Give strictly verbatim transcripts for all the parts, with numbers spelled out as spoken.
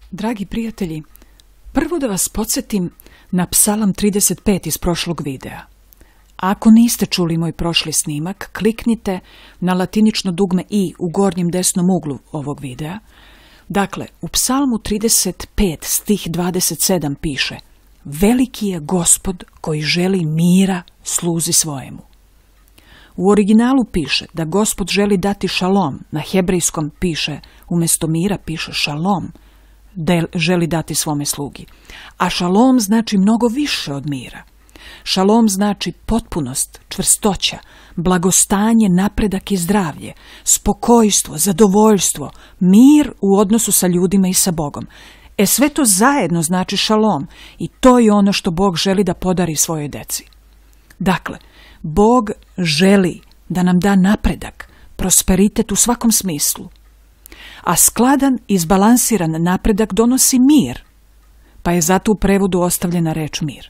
Dragi prijatelji, prvo da vas podsjetim na Psalam trideset pet iz prošlog videa. Ako niste čuli moj prošli snimak, kliknite na latinično dugme i u gornjem desnom uglu ovog videa. Dakle, u Psalmu trideset pet stih dvadeset sedam piše: Veliki je Gospod koji želi mira sluzi svojemu. U originalu piše da Gospod želi dati šalom, na hebrejskom piše, umjesto mira piše šalom, da želi dati svome slugi. A šalom znači mnogo više od mira. Šalom znači potpunost, čvrstoća, blagostanje, napredak i zdravlje, spokojstvo, zadovoljstvo, mir u odnosu sa ljudima i sa Bogom. E sve to zajedno znači šalom i to je ono što Bog želi da podari svojoj deci. Dakle, Bog želi da nam da napredak, prosperitet u svakom smislu. A skladan i izbalansiran napredak donosi mir, pa je zato u prevodu ostavljena reč mir.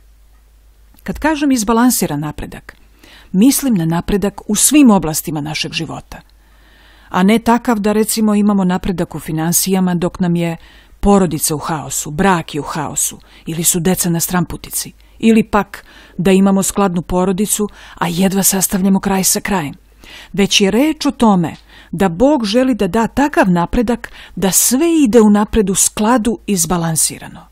Kad kažem izbalansiran napredak, mislim na napredak u svim oblastima našeg života, a ne takav da recimo imamo napredak u finansijama dok nam je porodica u haosu, brak je u haosu ili su deca na stramputici, ili pak da imamo skladnu porodicu, a jedva sastavljamo kraj sa krajem. Već je reč o tome da Bog želi da da takav napredak da sve ide u napred u skladu i izbalansirano.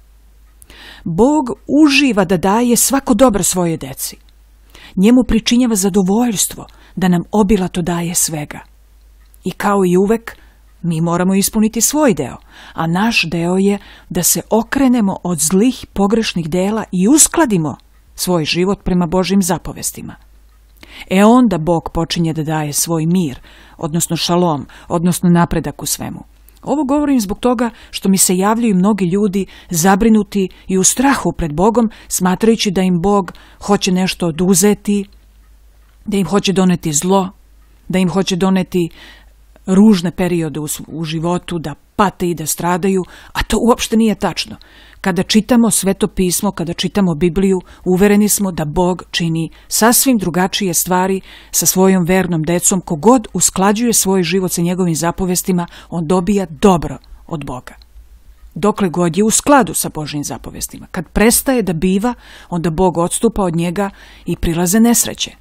Bog uživa da daje svako dobro svoje deci. Njemu pričinjava zadovoljstvo da nam obilato daje svega. I kao i uvek, mi moramo ispuniti svoj deo, a naš deo je da se okrenemo od zlih pogrešnih dela i uskladimo svoj život prema Božjim zapovestima. E onda Bog počinje da daje svoj mir, odnosno šalom, odnosno napredak u svemu. Ovo govorim zbog toga što mi se javljaju mnogi ljudi zabrinuti i u strahu pred Bogom, smatrajući da im Bog hoće nešto oduzeti, da im hoće doneti zlo, da im hoće doneti ružne periode u, u životu, da pate i da stradaju, a to uopšte nije tačno. Kada čitamo Sveto pismo, kada čitamo Bibliju, uvereni smo da Bog čini sasvim drugačije stvari sa svojom vernom decom. Kogod usklađuje svoj život sa njegovim zapovestima, on dobija dobro od Boga. Dokle god je u skladu sa Božjim zapovestima. Kad prestaje da biva, onda Bog odstupa od njega i prilaze nesreće.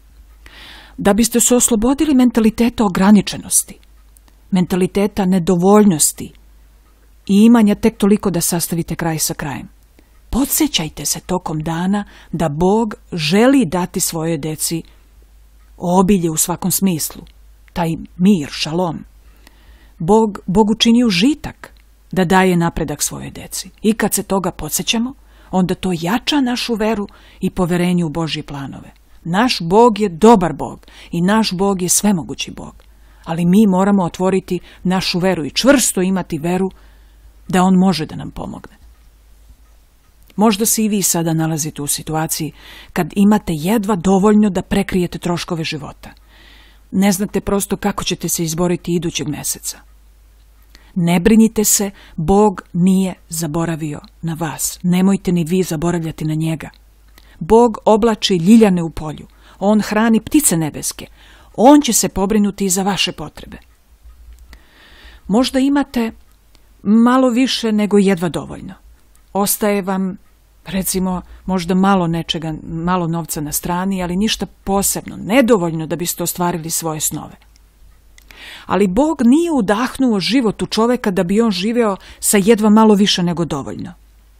Da biste se oslobodili mentaliteta ograničenosti, mentaliteta nedovoljnosti i imanja tek toliko da sastavite kraj sa krajem, podsjećajte se tokom dana da Bog želi dati svojoj deci obilje u svakom smislu, taj mir, šalom. Bog, Bog učini užitak da daje napredak svojoj deci. I kad se toga podsjećamo, onda to jača našu veru i poverenje u Božje planove. Naš Bog je dobar Bog i naš Bog je svemogući Bog. Ali mi moramo otvoriti našu veru i čvrsto imati veru da On može da nam pomogne. Možda se i vi sada nalazite u situaciji kad imate jedva dovoljno da prekrijete troškove života. Ne znate prosto kako ćete se izboriti idućeg meseca. Ne brinite se, Bog nije zaboravio na vas. Nemojte ni vi zaboravljati na njega. Bog oblači ljiljane u polju. On hrani ptice nebeske. On će se pobrinuti i za vaše potrebe. Možda imate malo više nego jedva dovoljno. Ostaje vam, recimo, možda malo nečega, malo novca na strani, ali ništa posebno, nedovoljno da biste ostvarili svoje snove. Ali Bog nije udahnuo život u čoveka da bi on živeo sa jedva malo više nego dovoljno.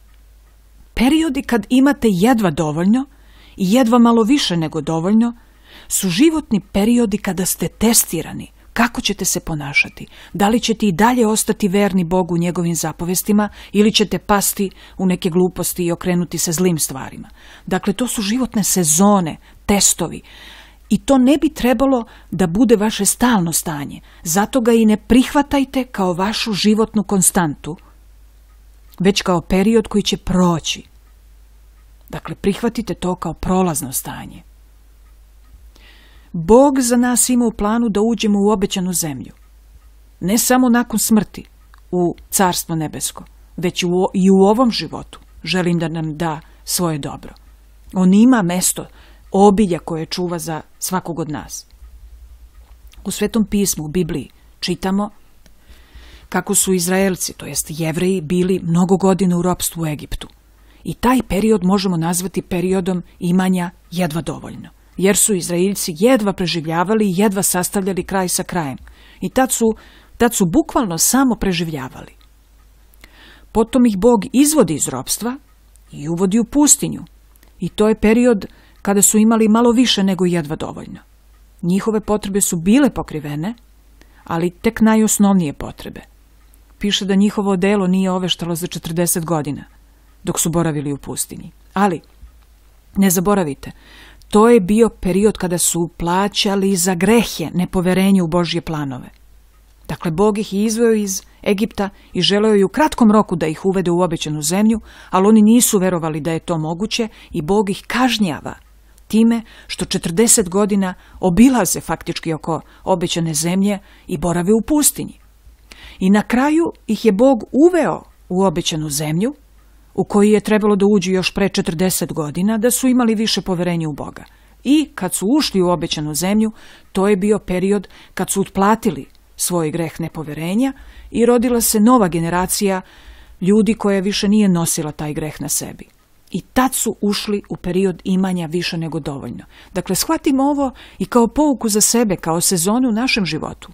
Periodi kad imate jedva dovoljno i jedva malo više nego dovoljno su životni periodi kada ste testirani. Kako ćete se ponašati? Da li ćete i dalje ostati verni Bogu u njegovim zapovestima ili ćete pasti u neke gluposti i okrenuti se zlim stvarima? Dakle, to su životne sezone, testovi. I to ne bi trebalo da bude vaše stalno stanje. Zato ga i ne prihvatajte kao vašu životnu konstantu, već kao period koji će proći. Dakle, prihvatite to kao prolazno stanje. Bog za nas ima u planu da uđemo u obećanu zemlju. Ne samo nakon smrti u Carstvo nebesko, već i u ovom životu želim da nam da svoje dobro. On ima mesto obilja koje čuva za svakog od nas. U Svetom pismu, u Bibliji, čitamo: kako su Izraelci, to jest Jevreji, bili mnogo godina u ropstvu u Egiptu. I taj period možemo nazvati periodom imanja jedva dovoljno, jer su Izraeljci jedva preživljavali i jedva sastavljali kraj sa krajem. I tad su, tad su bukvalno samo preživljavali. Potom ih Bog izvodi iz ropstva i uvodi u pustinju. I to je period kada su imali malo više nego jedva dovoljno. Njihove potrebe su bile pokrivene, ali tek najosnovnije potrebe. Piše da njihovo odelo nije oveštalo za četrdeset godina, dok su boravili u pustinji. Ali, ne zaboravite, to je bio period kada su plaćali za grehe nepoverenje u Božje planove. Dakle, Bog ih je izveo iz Egipta i želeo je u kratkom roku da ih uvede u obećanu zemlju, ali oni nisu verovali da je to moguće i Bog ih kažnjava time što četrdeset godina obilaze faktički oko obećane zemlje i borave u pustinji. I na kraju ih je Bog uveo u obećanu zemlju, u koju je trebalo da uđu još pre četrdeset godina, da su imali više poverenja u Boga. I kad su ušli u obećanu zemlju, to je bio period kad su otplatili svoj greh nepoverenja i rodila se nova generacija ljudi koja više nije nosila taj greh na sebi. I tad su ušli u period imanja više nego dovoljno. Dakle, shvatimo ovo i kao pouku za sebe, kao sezonu u našem životu.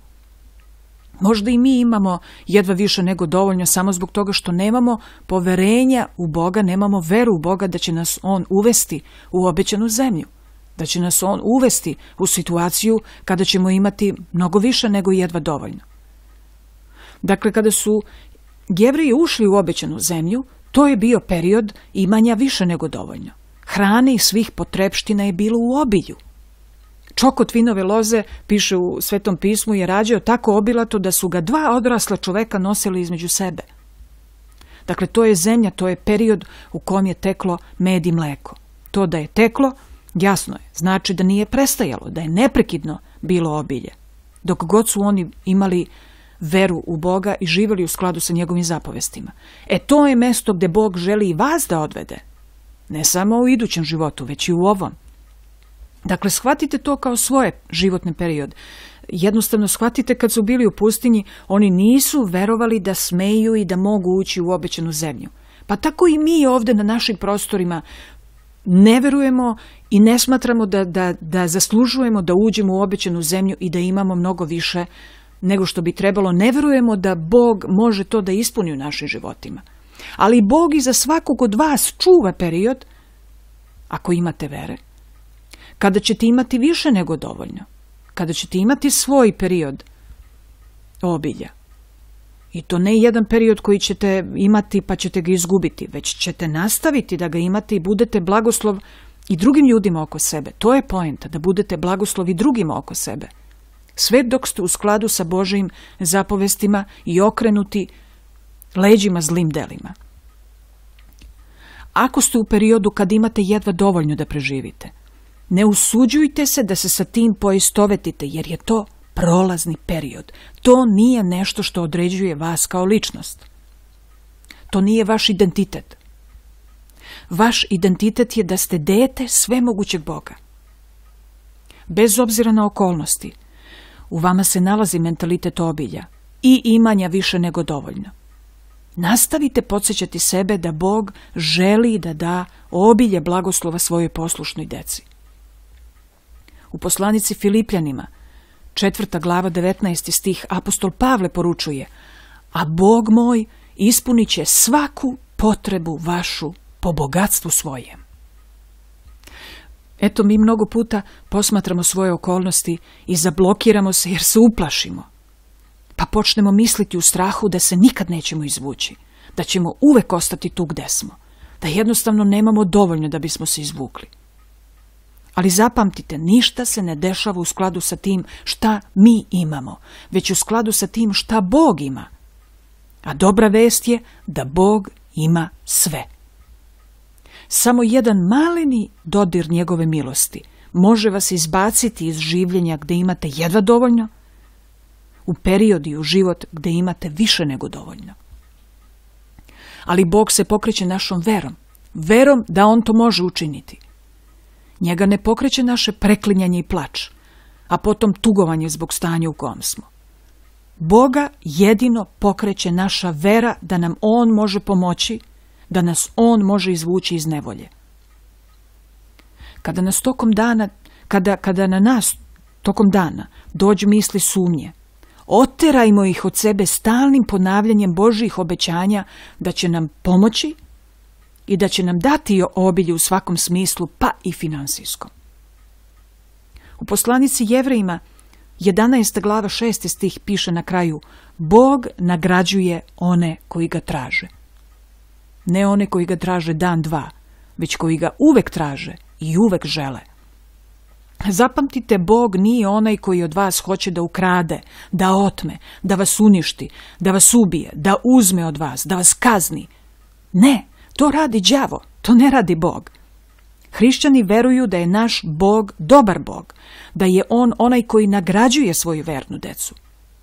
Možda i mi imamo jedva više nego dovoljno samo zbog toga što nemamo poverenja u Boga, nemamo veru u Boga da će nas On uvesti u obećanu zemlju, da će nas On uvesti u situaciju kada ćemo imati mnogo više nego jedva dovoljno. Dakle, kada su Jevreji ušli u obećanu zemlju, to je bio period imanja više nego dovoljno. Hrane i svih potrepština je bilo u obilju. Čokot vinove loze, piše u Svetom pismu, je rađao tako obilato da su ga dva odrasla čoveka nosili između sebe. Dakle, to je zemlja, to je period u kom je teklo med i mleko. To da je teklo, jasno je, znači da nije prestajalo, da je neprekidno bilo obilje. Dok god su oni imali veru u Boga i živjeli u skladu sa njegovim zapovestima. E to je mesto gde Bog želi i vas da odvede. Ne samo u idućem životu, već i u ovom. Dakle, shvatite to kao svoje životni period. Jednostavno shvatite kad su bili u pustinji, oni nisu verovali da smeju i da mogu ući u obećanu zemlju. Pa tako i mi ovdje na našim prostorima ne verujemo i ne smatramo da, da, da zaslužujemo da uđemo u obećanu zemlju i da imamo mnogo više nego što bi trebalo. Ne verujemo da Bog može to da ispuni u našim životima. Ali Bog i za svakog od vas čuva period, ako imate vere, kada ćete imati više nego dovoljno, kada ćete imati svoj period obilja. I to ne jedan period koji ćete imati pa ćete ga izgubiti, već ćete nastaviti da ga imate i budete blagoslov i drugim ljudima oko sebe. To je poenta, da budete blagoslov i drugima oko sebe. Sve dok ste u skladu sa Božjim zapovestima i okrenuti leđima zlim delima. Ako ste u periodu kad imate jedva dovoljno da preživite, ne usuđujte se da se sa tim poistovetite, jer je to prolazni period. To nije nešto što određuje vas kao ličnost. To nije vaš identitet. Vaš identitet je da ste dete svemogućeg Boga. Bez obzira na okolnosti, u vama se nalazi mentalitet obilja i imanja više nego dovoljno. Nastavite podsjećati sebe da Bog želi da da obilje blagoslova svojoj poslušnoj deci. U poslanici Filipljanima, četvrta glava, devetnaesti stih, apostol Pavle poručuje: a Bog moj ispunit će svaku potrebu vašu po bogatstvu svojem. Eto, mi mnogo puta posmatramo svoje okolnosti i zablokiramo se jer se uplašimo. Pa počnemo misliti u strahu da se nikad nećemo izvući, da ćemo uvek ostati tu gde smo, da jednostavno nemamo dovoljno da bismo se izvukli. Ali zapamtite, ništa se ne dešava u skladu sa tim šta mi imamo, već u skladu sa tim šta Bog ima. A dobra vest je da Bog ima sve. Samo jedan maleni dodir njegove milosti može vas izbaciti iz življenja gde imate jedva dovoljno, u period i u život gde imate više nego dovoljno. Ali Bog se pokreće našom verom, verom da On to može učiniti. Njega ne pokreće naše preklinjanje i plač, a potom tugovanje zbog stanja u kom smo. Boga jedino pokreće naša vera da nam On može pomoći, da nas On može izvući iz nevolje. Kada nas tokom dana, kada, kada na nas tokom dana dođu misli sumnje, oterajmo ih od sebe stalnim ponavljanjem Božjih obećanja da će nam pomoći i da će nam dati obilje u svakom smislu, pa i finansijskom. U poslanici Jevrejima, jedanaesta glava šesti stih piše na kraju: Bog nagrađuje one koji ga traže. Ne one koji ga traže dan, dva, već koji ga uvek traže i uvek žele. Zapamtite, Bog nije onaj koji od vas hoće da ukrade, da otme, da vas uništi, da vas ubije, da uzme od vas, da vas kazni. Ne, to radi đavo, to ne radi Bog. Hrišćani veruju da je naš Bog dobar Bog, da je On onaj koji nagrađuje svoju vernu decu.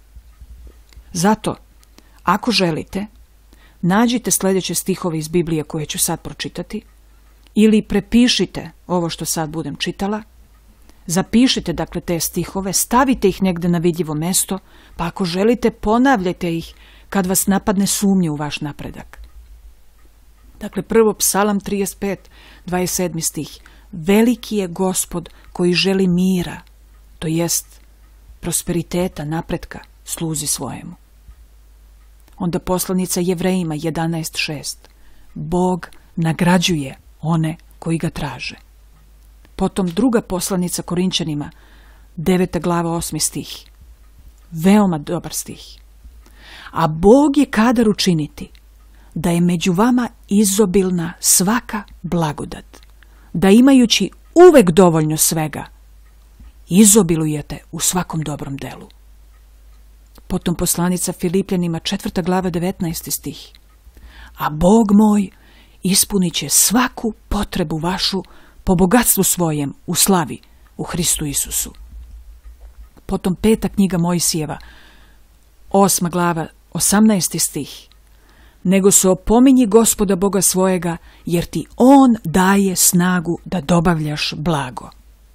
Zato, ako želite, nađite sljedeće stihove iz Biblije koje ću sad pročitati, ili prepišite ovo što sad budem čitala, zapišite dakle te stihove, stavite ih negde na vidljivo mesto, pa ako želite ponavljajte ih kad vas napadne sumnje u vaš napredak. Dakle, prvo Psalam trideset pet, dvadeset sedmi stih. Veliki je Gospod koji želi mira, to jest prosperiteta, napretka, sluzi svojemu. Onda poslanica Jevrejima jedanaest šest. Bog nagrađuje one koji ga traže. Potom druga poslanica Korinčanima, deveta glava osmi stih. Veoma dobar stih. A Bog je kadar učiniti da je među vama izobilna svaka blagodat, da imajući uvek dovoljno svega, izobilujete u svakom dobrom delu. Potom poslanica Filipljanima, četvrta glava, devetnaesti stih. A Bog moj ispunit će svaku potrebu vašu po bogatstvu svojem u slavi u Hristu Isusu. Potom peta knjiga Mojsijeva, osma glava, osamnaesti stih. Nego se opominji Gospoda Boga svojega, jer ti On daje snagu da dobavljaš blago.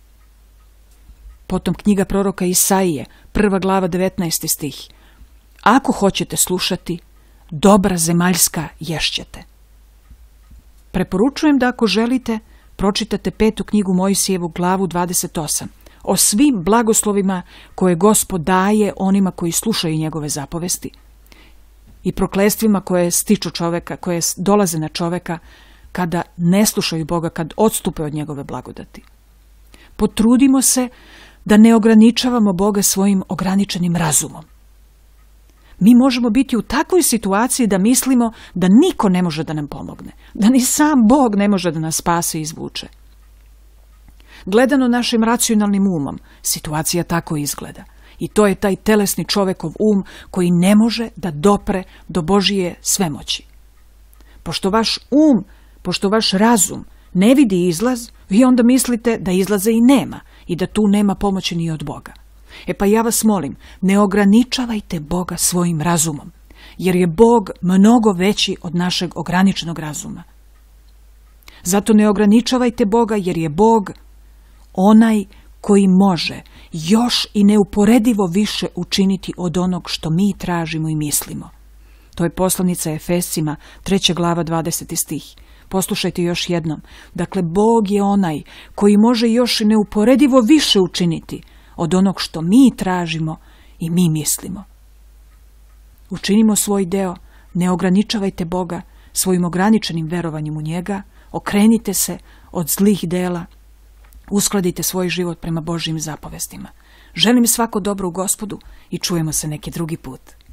Potom knjiga proroka Isaije, prva glava, devetnaesti stih. Ako hoćete slušati, dobra zemaljska ješćete. Preporučujem da ako želite, pročitate petu knjigu Mojsijevu, glavu dvadeset osam, o svim blagoslovima koje Gospod daje onima koji slušaju njegove zapovesti i proklestvima koje stiču čoveka, koje dolaze na čoveka kada ne slušaju Boga, kad odstupe od njegove blagodati. Potrudimo se da ne ograničavamo Boga svojim ograničenim razumom. Mi možemo biti u takvoj situaciji da mislimo da niko ne može da nam pomogne, da ni sam Bog ne može da nas spase i izvuče. Gledano našim racionalnim umom, situacija tako izgleda. I to je taj telesni čovekov um koji ne može da dopre do Božije svemoći. Pošto vaš um, pošto vaš razum ne vidi izlaz, vi onda mislite da izlaza i nema i da tu nema pomoći ni od Boga. E pa ja vas molim, ne ograničavajte Boga svojim razumom, jer je Bog mnogo veći od našeg ograničenog razuma. Zato ne ograničavajte Boga, jer je Bog onaj koji može još i neuporedivo više učiniti od onog što mi tražimo i mislimo. To je poslanica Efescima, treća glava, dvadeseti stih. Poslušajte još jednom. Dakle, Bog je onaj koji može još i neuporedivo više učiniti od onog što mi tražimo i mi mislimo. Učinimo svoj deo, ne ograničavajte Boga svojim ograničenim verovanjem u njega, okrenite se od zlih dela, uskladite svoj život prema Božjim zapovestima. Želim svako dobro u Gospodu i čujemo se neki drugi put.